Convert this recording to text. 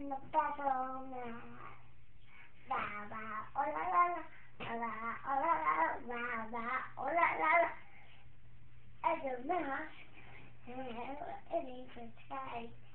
in the bathroom. Ba ba, oh la la la, oh la oh la la, ba ba, oh la la la. At the mirror, and it is a sky.